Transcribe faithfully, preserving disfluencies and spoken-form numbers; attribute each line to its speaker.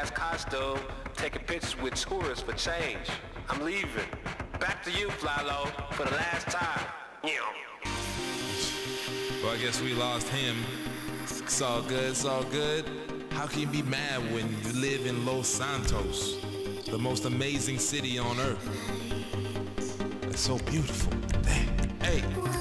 Speaker 1: ass costume, taking pictures with tourists for change. I'm leaving. Back to you, Flylo, for the last time.
Speaker 2: Well, I guess we lost him. It's all good, it's all good. How can you be mad when you live in Los Santos, the most amazing city on earth? It's so beautiful. Hey.